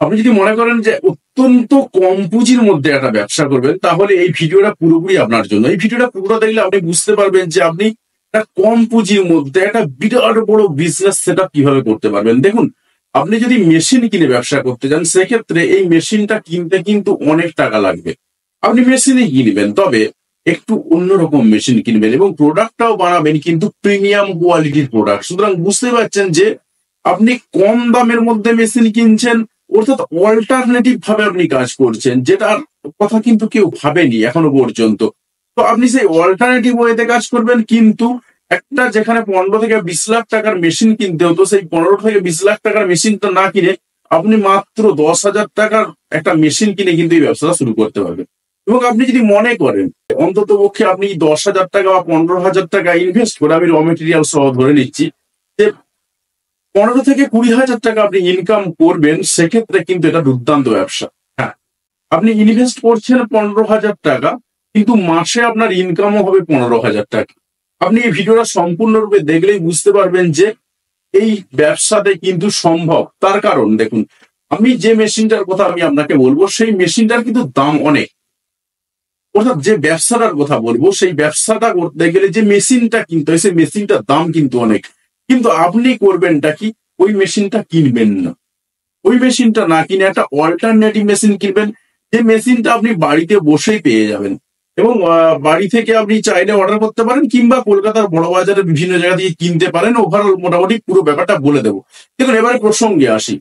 আপনি যদি মনে করেন যে অত্যন্ত কম পুঁজির মধ্যে একটা ব্যবসা করবেন, তাহলে এই ভিডিওটা পুরোপুরি আপনার জন্য। এই ভিডিওটা পুরো দেখলে আপনি বুঝতে পারবেন যে আপনি একটা কম পুঁজির মধ্যে একটা বিরাট বড় বিজনেস সেটআপ কিভাবে করতে পারবেন। দেখুন, আপনি যদি মেশিন কিনে ব্যবসা করতে চান, সেক্ষেত্রে এই মেশিনটা কিনতে কিন্তু অনেক টাকা লাগবে। আপনি মেশিনই কিনবেন, তবে একটু অন্যরকম মেশিন কিনবেন এবং প্রোডাক্টটাও বানাবেন কিন্তু প্রিমিয়াম কোয়ালিটির প্রোডাক্ট। সুতরাং বুঝতে পারছেন যে আপনি কম দামের মধ্যে মেশিন কিনছেন, অর্থাৎ অল্টারনেটিভ ভাবে আপনি কাজ করছেন, যেটার কথা কিন্তু কেউ ভাবেনি এখনো পর্যন্ত। তো আপনি সেই অল্টারনেটিভ ওয়েতে কাজ করবেন, কিন্তু একটা যেখানে 15 থেকে 20 লাখ টাকার মেশিন কিনতে হতো, সেই 15 থেকে 20 লাখ টাকার মেশিনটা না কিনে আপনি মাত্র 10,000 টাকার একটা মেশিন কিনে কিন্তু এই ব্যবসাটা শুরু করতে পারবেন। এবং আপনি যদি মনে করেন অন্তত পক্ষে আপনি 10,000 টাকা বা 15,000 টাকা ইনভেস্ট করে, আমি র মেটেরিয়াল সহ ধরে নিচ্ছি যে 15 থেকে 20,000 টাকা আপনি ইনকাম করবেন, সেক্ষেত্রে কিন্তু এটা দুর্দান্ত ব্যবসা। হ্যাঁ, আপনি ইনভেস্ট করছেন 15,000 টাকা, কিন্তু মাসে আপনার ইনকামও হবে 15,000 টাকা। আপনি এই ভিডিওটা সম্পূর্ণরূপে দেখলেই বুঝতে পারবেন যে এই ব্যবসাতে কিন্তু সম্ভব। তার কারণ দেখুন, আমি যে মেশিনটার কথা আমি আপনাকে বলবো, সেই মেশিনটার কিন্তু দাম অনেক। অর্থাৎ যে ব্যবসাটার কথা বলবো, সেই ব্যবসাটা করতে গেলে যে মেশিনটা কিনতে হয়, সেই মেশিনটার দাম কিন্তু অনেক। কিন্তু আপনি করবেনটা কি, ওই মেশিনটা কিনবেন না। ওই মেশিনটা না কিনে একটা অল্টারনেটিভ মেশিন কিনবেন, যে মেশিনটা আপনি বাড়িতে বসেই পেয়ে যাবেন। এবং বাড়ি থেকে আপনি চাইলে অর্ডার করতে পারেন, কিংবা কলকাতার বড় বাজারে বিভিন্ন জায়গা থেকে কিনতে পারেন। ওভারঅল মোটামুটি পুরো ব্যাপারটা বলে দেবো। দেখুন, এবারে প্রসঙ্গে আসি।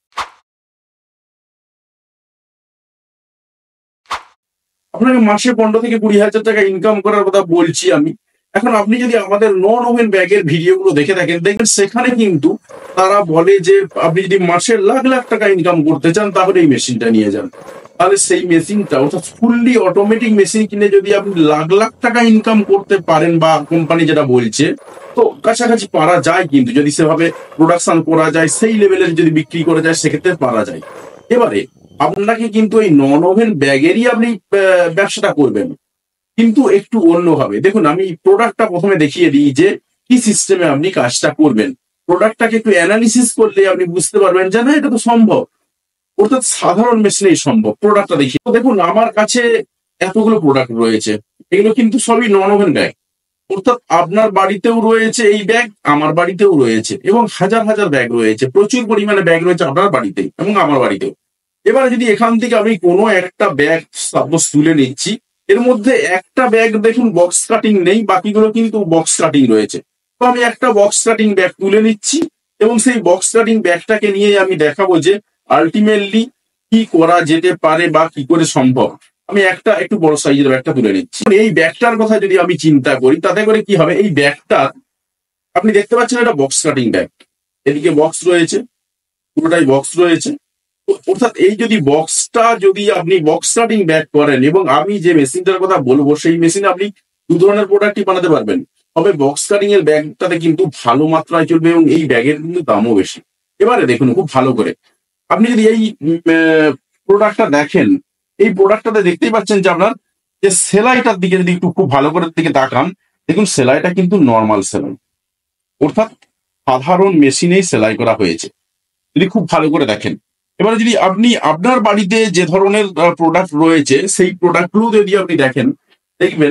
আপনাকে মাসে 15 থেকে 20,000 টাকা ইনকাম করার কথা বলছি আমি। এখন আপনি যদি আমাদের নন ওভেন ব্যাগের ভিডিওগুলো দেখে থাকেন, দেখবেন সেখানে কিন্তু তারা বলে যে আপনি যদি মাসে লাখ লাখ টাকা ইনকাম করতে চান, তাহলে এই মেশিনটা নিয়ে যান। তাহলে সেই মেশিনটা, অর্থাৎ ফুললি অটোমেটিক মেশিন কিনে যদি আপনি লাখ লাখ টাকা ইনকাম করতে পারেন, বা কোম্পানি যেটা বলছে, তো কাছাকাছি পারা যায়। কিন্তু যদি সেভাবে প্রোডাকশন করা যায়, সেই লেভেলের যদি বিক্রি করা যায়, সেক্ষেত্রে পারা যায়। এবারে আপনাকে কিন্তু এই নন ওভেন ব্যাগেরই আপনি ব্যবসাটা করবেন, কিন্তু একটু অন্যভাবে। দেখুন, আমি প্রোডাক্টটা প্রথমে দেখিয়ে দিই যে কি সিস্টেমে আপনি কাজটা করবেন। প্রোডাক্টটাকে একটু অ্যানালিসিস করলে আপনি বুঝতে পারবেন যে না, এটা তো সম্ভব। অর্থাৎ সাধারণ মেশিনেই সম্ভব। প্রোডাক্টটা দেখি। তো দেখুন, আমার কাছে এতগুলো প্রোডাক্ট রয়েছে, এগুলো কিন্তু সবই নন ওভেন ব্যাগ। অর্থাৎ আপনার বাড়িতেও রয়েছে এই ব্যাগ, আমার বাড়িতেও রয়েছে, এবং হাজার হাজার ব্যাগ রয়েছে, প্রচুর পরিমাণে ব্যাগ রয়েছে আপনার বাড়িতেই এবং আমার বাড়িতেও। এবারে যদি এখান থেকে আমি কোনো একটা ব্যাগ সাপোজ তুলে নিচ্ছি, এর মধ্যে একটা ব্যাগ দেখুন বক্স কাটিং নেই, বাকিগুলো কিন্তু বক্স কাটিং রয়েছে। তো আমি একটা বক্স কাটিং ব্যাগ তুলে নিচ্ছি, এবং সেই বক্স কাটিং ব্যাগটাকে নিয়ে আমি দেখাবো যে আলটিমেটলি কি করা যেতে পারে বা কি করে সম্ভব। আমি একটা একটু বড় সাইজের ব্যাগটা তুলে নিচ্ছি। এই ব্যাগটার কথা যদি আমি চিন্তা করি, তাতে করে কি হবে, এই ব্যাগটা আপনি দেখতে পাচ্ছেন এটা বক্স কাটিং ব্যাগ। এদিকে বক্স রয়েছে, পুরোটাই বক্স রয়েছে। অর্থাৎ এই যদি বক্সটা যদি আপনি বক্স কাটিং ব্যাগ করেন, এবং আমি যে মেশিনটার কথা বলবো, সেই মেশিনে আপনি দু ধরনের প্রোডাক্টই বানাতে পারবেন। তবে বক্স কাটিং এর ব্যাগটাতে কিন্তু ভালো মাত্রায় চলবে, এবং এই ব্যাগের কিন্তু দামও বেশি। এবারে দেখুন খুব ভালো করে, আপনি যদি এই প্রোডাক্টটা দেখেন, এই প্রোডাক্টটাতে দেখতেই পাচ্ছেন যে আপনার যে সেলাইটার দিকে যদি একটু খুব ভালো করে দিকে তাকান, দেখুন সেলাইটা কিন্তু নর্মাল সেলাই, অর্থাৎ সাধারণ মেশিনেই সেলাই করা হয়েছে, যদি খুব ভালো করে দেখেন। এবারে যদি আপনি আপনার বাড়িতে যে ধরনের প্রোডাক্ট রয়েছে, সেই প্রোডাক্টগুলো যদি আপনি দেখেন, দেখবেন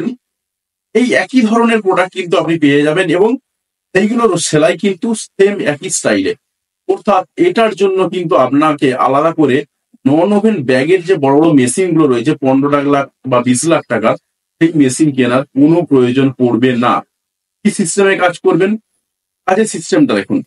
এই একই ধরনের প্রোডাক্ট কিন্তু আপনি পেয়ে যাবেন, এবং সেইগুলোর সেলাই কিন্তু সেম একই স্টাইলে। অর্থাৎ এটার জন্য কিন্তু আপনাকে আলাদা করে নন ওভেন ব্যাগের যে বড় বড় মেশিন গুলো রয়েছে 15 লাখ বা 20 লাখ টাকার, সেই মেশিন কেনার কোনো প্রয়োজন পড়বে না। কি সিস্টেমে কাজ করবেন, কাজের সিস্টেমটা দেখুন।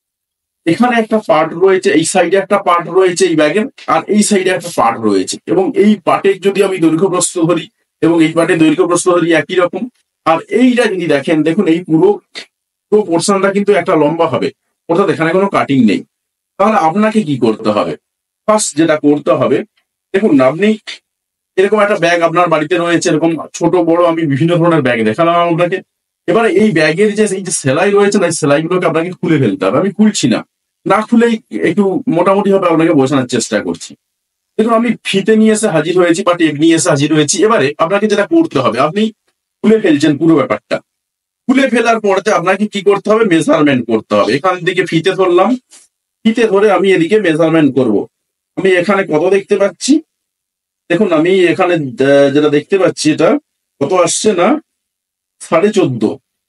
এখানে একটা পার্ট রয়েছে, এই সাইডে একটা পার্ট রয়েছে এই ব্যাগের, আর এই সাইডে একটা পার্ট রয়েছে, এবং এই পার্টের যদি আমি দৈর্ঘ্য প্রস্থ ধরি, এবং এই পার্টের দৈর্ঘ্য প্রস্থ ধরি একই রকম। আর এইটা যদি দেখেন, দেখুন এই পুরো পুরো পোর্শনটা কিন্তু একটা লম্বা হবে, অর্থাৎ এখানে কোনো কাটিং নেই। তাহলে আপনাকে কি করতে হবে, ফার্স্ট যেটা করতে হবে, দেখুন আপনি এরকম একটা ব্যাগ আপনার বাড়িতে রয়েছে, এরকম ছোট বড় আমি বিভিন্ন ধরনের ব্যাগ দেখালাম আপনাকে। এবারে এই ব্যাগের যে এই যে সেলাই রয়েছে না, এই সেলাইগুলোকে আপনাকে খুলে ফেলতে হবে। আমি খুলছি না, না খুলেই একটু মোটামুটি ভাবে আপনাকে বোঝানোর চেষ্টা করছি। দেখুন, আমি ফিতে নিয়ে এসে হাজির হয়েছি বা টেপ নিয়ে এসে হাজির হয়েছি। এবারে আপনাকে যেটা করতে হবে, আপনি খুলে ফেলছেন পুরো ব্যাপারটা। খুলে ফেলার পরে আপনাকে কি করতে হবে, মেজারমেন্ট করতে হবে। এখান থেকে ফিতে ধরলাম, ফিতে ধরে আমি এদিকে মেজারমেন্ট করব। আমি এখানে কত দেখতে পাচ্ছি, দেখুন আমি এখানে যেটা দেখতে পাচ্ছি এটা কত আসছে না 14.5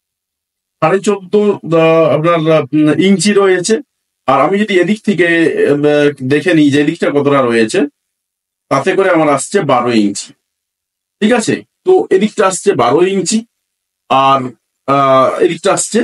আপনার ইঞ্চি রয়েছে। আর আমি যদি এদিক থেকে দেখে নিই যে এদিকটা কতটা রয়েছে, তাতে করে আমার আসছে 12 ইঞ্চি। ঠিক আছে, তো এদিকটা আসছে 12 ইঞ্চি আর এদিকটা আসছে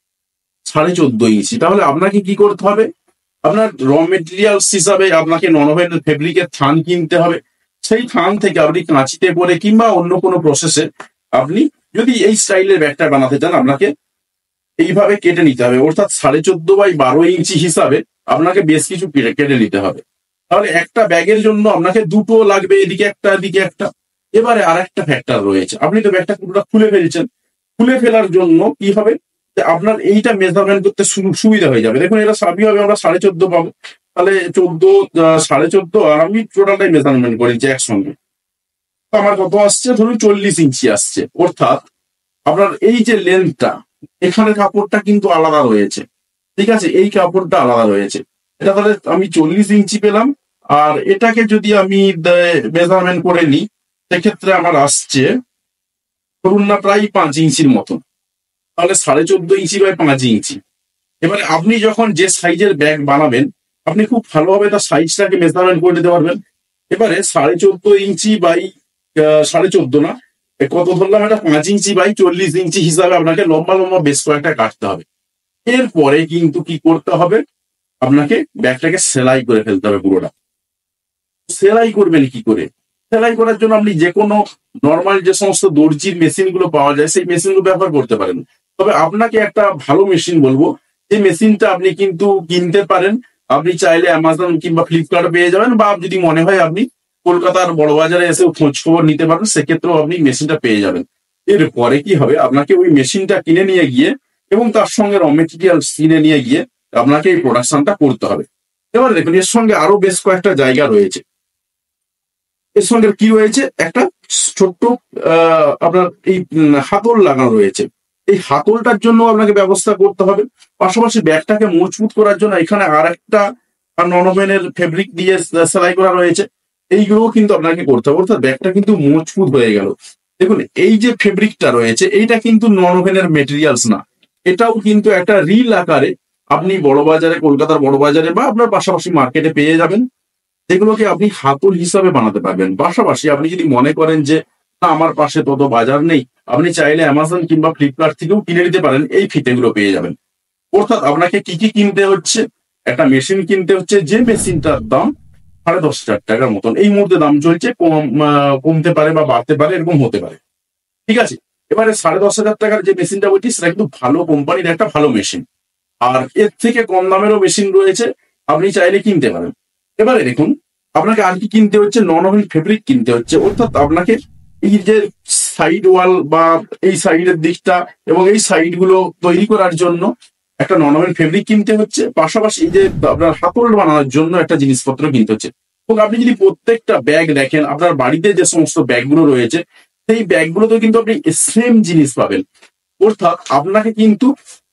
14.5 ইঞ্চি। তাহলে আপনাকে কি করতে হবে, আপনার র মেটেরিয়ালস হিসাবে আপনাকে নন ওভেন ফেব্রিকের থান কিনতে হবে। সেই থান থেকে আপনি কাঁচিতে করে কিংবা অন্য কোনো প্রসেসে আপনি যদি এই স্টাইলের ব্যাগটা বানাতে চান, আপনাকে এইভাবে কেটে নিতে হবে, অর্থাৎ 14.5 বাই 12 ইঞ্চি হিসাবে আপনাকে বেশ কিছু কেটে নিতে হবে। তাহলে একটা ব্যাগের জন্য আপনাকে দুটো লাগবে, এদিকে একটা এদিকে একটা। এবারে আর একটা ফ্যাক্টর রয়েছে, আপনি তো ব্যাগটা পুরোটা খুলে ফেলছেন, খুলে ফেলার জন্য কি হবে যে আপনার এইটা মেজারমেন্ট করতে সুবিধা হয়ে যাবে। দেখুন এটা স্বাভাবিকভাবে আমরা 14.5 পাবো, তাহলে 14.5 আর আমি টোটালটাই মেজারমেন্ট করেছি একসঙ্গে, তো আমার কত আসছে ধরুন 40 ইঞ্চি আসছে। অর্থাৎ আপনার এই যে লেন্থটা, এখানে কাপড়টা কিন্তু আলাদা রয়েছে, ঠিক আছে, এই কাপড়টা আলাদা রয়েছে। এটা তাহলে আমি 40 ইঞ্চি পেলাম। আর এটাকে যদি আমি মেজারমেন্ট করে নিই, সেক্ষেত্রে আমার আসছে ধরুন না প্রায় 5 ইঞ্চির মতন, তাহলে 14.5 ইঞ্চি বাই 5 ইঞ্চি। এবারে আপনি যখন যে সাইজের ব্যাগ বানাবেন, আপনি খুব ভালোভাবে তার সাইজটাকে মেজারমেন্ট করে নিতে পারবেন। এবারে 14.5 ইঞ্চি বাই 14.5 না, কত ধরলাম, এটা 5 ইঞ্চি বাই 40 ইঞ্চি হিসাবে আপনাকে লম্বা লম্বা বেশ কয়েকটা কাটতে হবে। এরপরে কিন্তু কি করতে হবে, আপনাকে ব্যাগটাকে সেলাই করে ফেলতে হবে পুরোটা। সেলাই করবেন কি করে, সেলাই করার জন্য আপনি যে কোনো নর্মাল যে সমস্ত দর্জির মেশিন গুলো পাওয়া যায় সেই মেশিন গুলো ব্যবহার করতে পারেন। তবে আপনাকে একটা ভালো মেশিন বলবো, যে মেশিনটা আপনি কিন্তু কিনতে পারেন, আপনি চাইলে অ্যামাজন কিংবা ফ্লিপকার্ট পেয়ে যাবেন, বা যদি মনে হয় আপনি কলকাতার বড় বাজারে এসে খোঁজ খবর নিতে পারেন, সেক্ষেত্রেও আপনি মেশিনটা পেয়ে যাবেন। এরপরে কি হবে, আপনাকে ওই মেশিনটা কিনে নিয়ে গিয়ে এবং তার সঙ্গে র মেটেরিয়াল কিনে নিয়ে গিয়ে আপনাকে এই প্রোডাকশনটা করতে হবে। এবার দেখুন এর সঙ্গে আরো বেশ কয়েকটা জায়গা রয়েছে। এর সঙ্গে কি রয়েছে, একটা ছোট্ট আপনার এই হাতল লাগানো রয়েছে। এই হাতলটার জন্য আপনাকে ব্যবস্থা করতে হবে। পাশাপাশি ব্যাগটাকে মজবুত করার জন্য এখানে আর একটা নন ওভেনের ফেব্রিক দিয়ে সেলাই করা রয়েছে, এইগুলোও কিন্তু আপনাকে করতে হবে, অর্থাৎ ব্যাগটা কিন্তু মজবুত হয়ে গেল। দেখুন এই যে ফেব্রিকটা রয়েছে, এইটা কিন্তু নন ওভেনের মেটেরিয়ালস না, এটাও কিন্তু একটা রিল আকারে আপনি বড় বাজারে, কলকাতার বড় বাজারে বা আপনার পাশাপাশি মার্কেটে পেয়ে যাবেন। যেগুলোকে আপনি হাতল হিসাবে বানাতে পারবেন। পাশাপাশি আপনি যদি মনে করেন যে না আমার পাশে তত বাজার নেই, আপনি চাইলে অ্যামাজন কিংবা ফ্লিপকার্ট থেকেও কিনে নিতে পারেন, এই ফিতেগুলো পেয়ে যাবেন। অর্থাৎ আপনাকে কি কি কিনতে হচ্ছে, একটা মেশিন কিনতে হচ্ছে, যে মেশিনটার দাম 10,500 টাকার মতন এই মুহূর্তে দাম চলছে, কমতে পারে বা বাড়তে পারে, এরকম হতে পারে। ঠিক আছে, এবারে 10,500 টাকার যে মেশিনটা বলছি সেটা কিন্তু ভালো কোম্পানির একটা ভালো মেশিন, আর এর থেকে কম দামেরও মেশিন রয়েছে, আপনি চাইলে কিনতে পারেন। এবারে দেখুন আপনাকে আর কি কিনতে হচ্ছে, নন ওভেন ফেব্রিক কিনতে হচ্ছে। অর্থাৎ আপনাকে এই যে সাইড ওয়াল বা এই সাইডের দিকটা এবং এই সাইড গুলো তৈরি করার জন্য একটা নন ওভেন ফেব্রিক কিনতে হচ্ছে। পাশাপাশি এই যে আপনার হাতল বানানোর জন্য একটা জিনিসপত্র কিনতে হচ্ছে। এবং আপনি যদি প্রত্যেকটা ব্যাগ দেখেন, আপনার বাড়িতে যে সমস্ত ব্যাগগুলো রয়েছে সেই ব্যাগগুলোতে কিন্তু আপনি সেম জিনিস পাবেন। অর্থাৎ আপনাকে কিন্তু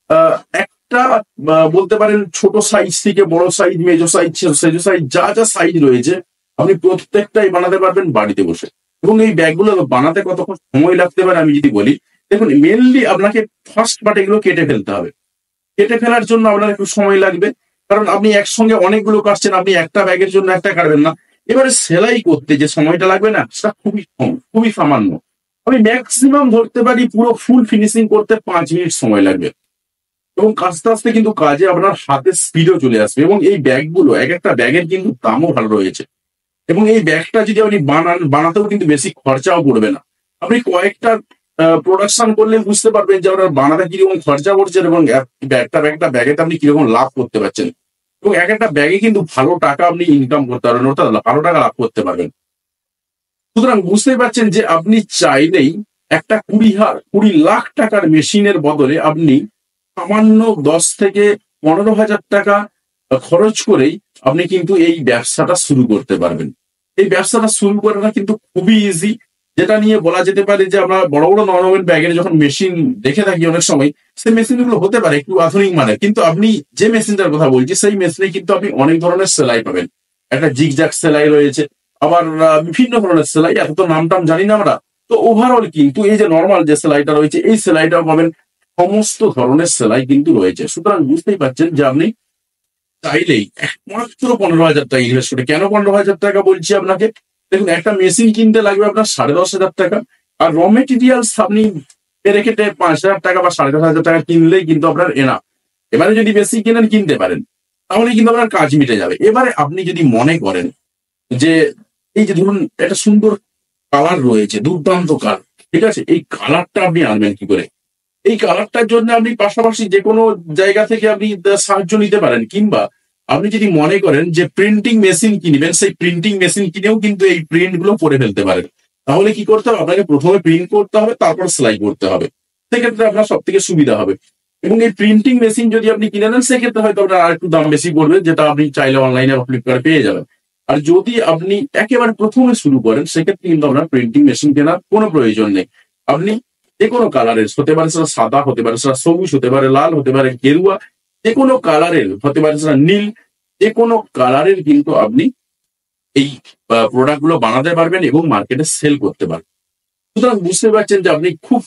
একটা বলতে পারেন ছোট সাইজ থেকে বড় সাইজ, মেজো সাইজ, সেজো সাইজ, যা যা সাইজ রয়েছে আপনি প্রত্যেকটাই বানাতে পারবেন বাড়িতে বসে। এবং এই ব্যাগগুলো বানাতে কতক্ষণ সময় লাগতে পারে আমি যদি বলি, দেখুন মেনলি আপনাকে ফার্স্ট পার্ট এগুলো কেটে ফেলতে হবে। কেটে ফেলার জন্য আপনার একটু সময় লাগবে, কারণ আপনি একসঙ্গে অনেকগুলো কাটছেন, আপনি একটা ব্যাগের জন্য একটা কাটবেন না। এবারে সেলাই করতে যে সময়টা লাগবে না, সেটা খুবই কম, খুবই সামান্য। আমি ম্যাক্সিমাম ধরতে পারি পুরো ফুল ফিনিশিং করতে 5 মিনিট সময় লাগবে। এবং আস্তে আস্তে কিন্তু কাজে আপনার হাতে স্পিডও চলে আসবে। এবং এই ব্যাগগুলো এক একটা ব্যাগের কিন্তু দামও ভালো রয়েছে। এবং এই ব্যাগটা যদি আপনি বানাতেও কিন্তু বেশি খরচাও পড়বে না। আপনি কয়েকটা প্রোডাকশন করলে বুঝতে পারবেন যে আপনার বানাতে কিরকম খরচা পড়ছেন এবং একটা ব্যাগেতে আপনি কিরকম লাভ করতে পারছেন। এবং এক একটা ব্যাগে কিন্তু ভালো টাকা আপনি ইনকাম করতে পারবেন, অর্থাৎ ভালো টাকা লাভ করতে পারবেন। সুতরাং বুঝতেই পারছেন যে আপনি চাইলেই একটা 20 লাখ টাকার মেশিনের বদলে আপনি সামান্য 10 থেকে 15,000 টাকা খরচ করেই আপনি কিন্তু এই ব্যবসাটা শুরু করতে পারবেন। এই ব্যবসাটা শুরু করাটা কিন্তু খুবই ইজি, যেটা নিয়ে বলা যেতে পারে যে আমরা বড় বড় নন ওভেন ব্যাগের যখন মেশিন দেখে থাকি অনেক সময়, সেই মেশিনগুলো হতে পারে একটু আধুনিক মানের, কিন্তু আপনি যে মেশিনটার কথা বলছি সেই মেশিনে কিন্তু আপনি অনেক ধরনের সেলাই পাবেন। একটা জিগজ্যাগ সেলাই রয়েছে, আবার বিভিন্ন ধরনের সেলাই, এত তো নাম টাম জানি না আমরা। তো ওভারঅল কিন্তু এই যে নর্মাল যে সেলাইটা রয়েছে এই সেলাইটাও পাবেন, সমস্ত ধরনের সেলাই কিন্তু রয়েছে। সুতরাং বুঝতেই পারছেন যে আপনি চাইলেই একমাত্র 15,000 টাকা ইনভেস্ট করে, কেন 15,000 টাকা বলছি আপনাকে, দেখুন একটা মেশিন কিনতে লাগবে আপনার 10,500 টাকা, আর র মেটেরিয়ালস আপনি পেরে কেটে 5,000 টাকা বা 10,500 টাকা কিনলেই কিন্তু আপনার এনা। এবারে যদি বেশি কিনেন কিনতে পারেন, তাহলে কিন্তু আপনার কাজ মিটে যাবে। এবারে আপনি যদি মনে করেন যে এই যে ধরুন একটা সুন্দর কালার রয়েছে, দুর্দান্ত কালার, ঠিক আছে, এই কালারটা আপনি আনবেন কি করে? এই কালারটার জন্য আপনি পাশাপাশি যে কোনো জায়গা থেকে আপনি সাহায্য নিতে পারেন, কিংবা আপনি যদি মনে করেন যে প্রিন্টিং মেশিন কিনবেন, সেই প্রিন্টিং মেশিন কিনেও কিন্তু এই প্রিন্ট গুলো করে ফেলতে পারেন। তাহলে কি করতে হবে? আপনাকে প্রথমে প্রিন্ট করতে হবে, তারপর সেলাই করতে হবে। সেক্ষেত্রে আপনার সব থেকে সুবিধা হবে। এবং এই প্রিন্টিং মেশিন যদি আপনি কিনে নেন, সেক্ষেত্রে হয়তো আপনার আর একটু দাম বেশি পড়বে, যেটা আপনি চাইলে অনলাইনে বা ফ্লিপকার্টে পেয়ে যাবেন। আর যদি আপনি একেবারে প্রথমে শুরু করেন, সেক্ষেত্রে কিন্তু আপনার প্রিন্টিং মেশিন কেনার কোনো প্রয়োজন নেই। আপনি যে কোনো কালারের হতে পারে, সেটা সাদা হতে পারে, সেটা সবুজ হতে পারে, লাল হতে পারে, গেরুয়া, যে কোনো কালারের হতে পারে, সেটা নীল, যে কোনো কালারের কিন্তু আপনি এই প্রোডাক্ট গুলো বানাতে পারবেন এবং মার্কেটে সেল করতে পারবেন। সুতরাং বুঝতে পারছেন যে আপনি খুব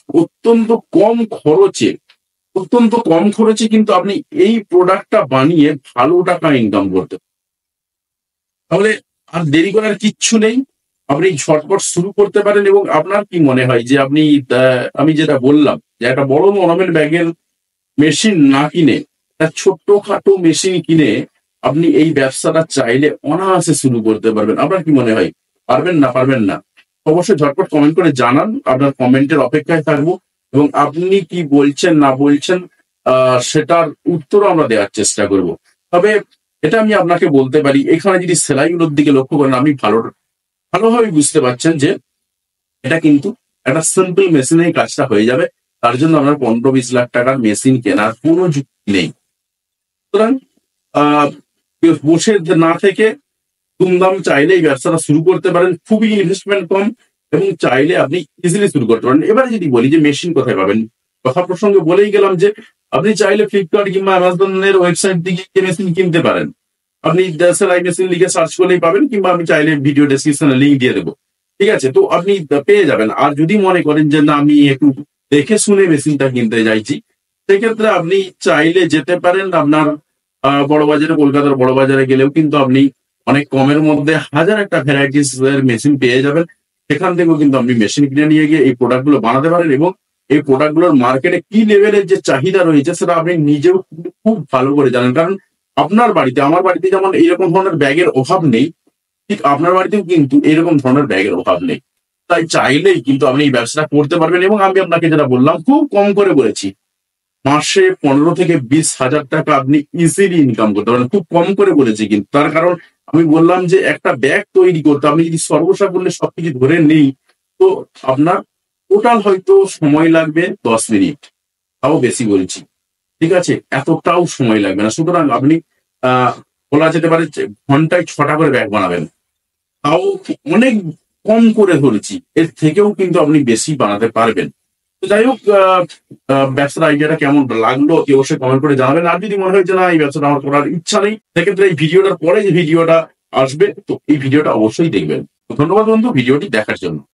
অত্যন্ত কম খরচে কিন্তু আপনি এই প্রোডাক্টটা বানিয়ে ভালো টাকা ইনকাম করতে পারেন। তাহলে আর দেরি করার কিচ্ছু নেই, আপনি ঝটপট শুরু করতে পারেন। এবং আপনার কি মনে হয় যে আপনি আমি যেটা বললাম যে একটা বড় নরমাল ব্যাগের মেশিন না কিনে একটা ছোট্টখাটো মেশিন কিনে আপনি এই ব্যবসাটা চাইলে অনায়াসে শুরু করতে পারবেন? আপনার কি মনে হয় পারবেন না পারবেন না? অবশ্যই ঝটপট কমেন্ট করে জানান, আপনার কমেন্টের অপেক্ষায় থাকবো। এবং আপনি কি বলছেন না বলছেন সেটার উত্তরও আমরা দেওয়ার চেষ্টা করব। তবে এটা আমি আপনাকে বলতে পারি, এখানে যদি সেলাইগুলোর দিকে লক্ষ্য করেন, আপনি ভালোভাবে বুঝতে পারছেন যে এটা কিন্তু একটা সিম্পল মেশিনেই কাজটা হয়ে যাবে। তার জন্য আপনার 15-20 লাখ টাকার মেশিন কেনার কোনো যুক্তি নেই। সুতরাং আহ বসে না থেকে দুমদাম চাইলে এই ব্যবসাটা শুরু করতে পারেন, খুবই ইনভেস্টমেন্ট কম, এবং চাইলে আপনি ইজিলি শুরু করতে পারেন। এবারে যদি বলি যে মেশিন কোথায় পাবেন, কথা প্রসঙ্গে বলেই গেলাম যে আপনি চাইলে ফ্লিপকার্ট কিংবা অ্যামাজনের ওয়েবসাইট থেকে মেশিন কিনতে পারেন। আপনি সেলাই মেশিন লিখে সার্চ করলেই পাবেন, কিংবা আমি চাইলে ভিডিও ডেসক্রিপশনে লিঙ্ক দিয়ে দেবো। ঠিক আছে, তো আপনি পেয়ে যাবেন। আর যদি মনে করেন যে না আমি একটু দেখে শুনে মেশিনটা কিনতে চাইছি, সেক্ষেত্রে আপনি চাইলে যেতে পারেন আপনার বড় বাজারে, কলকাতার বড় বাজারে গেলেও কিন্তু আপনি অনেক কমের মধ্যে হাজার একটা ভ্যারাইটিস এর মেশিন পেয়ে যাবেন। সেখান থেকেও কিন্তু আপনি মেশিন কিনে নিয়ে গিয়ে এই প্রোডাক্ট গুলো বানাতে পারেন। এবং এই প্রোডাক্ট গুলোর মার্কেটে কি লেভেলের যে চাহিদা রয়েছে সেটা আপনি নিজেও কিন্তু খুব ভালো করে জানেন। কারণ আপনার বাড়িতে, আমার বাড়িতে যেমন এইরকম ধরনের ব্যাগের অভাব নেই, ঠিক আপনার বাড়িতেও কিন্তু এরকম ধরনের ব্যাগের অভাব নেই। তাই চাইলেই কিন্তু আপনি এই ব্যবসাটা করতে পারবেন। এবং আমি আপনাকে যেটা বললাম, খুব কম করে বলেছি, মাসে 15 থেকে 20 হাজার টাকা আপনি ইজিলি ইনকাম করতে পারেন। খুব কম করে বলেছি, কিন্তু তার কারণ আমি বললাম যে একটা ব্যাগ তৈরি করতে আপনি যদি সর্বসাকুল্যে সবকিছু ধরে নেই, তো আপনার টোটাল হয়তো সময় লাগবে 10 মিনিট, তাও বেশি বলছি। ঠিক আছে, এতটাও সময় লাগবে না। সুতরাং আপনি বলা যেতে পারে যে ঘন্টায় 6টা করে ব্যাগ বানাবেন, তাও অনেক কম করে ধরেছি। এর থেকেও কিন্তু আপনি বেশি বানাতে পারবেন। তো যাই হোক, ব্যবসার আইডিয়াটা কেমন লাগলো কি অবশ্যই কমেন্ট করে জানাবেন। আর যদি মনে হয় যে না এই ব্যবসাটা আমার করার ইচ্ছা নেই, সেক্ষেত্রে এই ভিডিওটার পরে যে ভিডিওটা আসবে, তো এই ভিডিওটা অবশ্যই দেখবেন। তো ধন্যবাদ বন্ধু ভিডিওটি দেখার জন্য।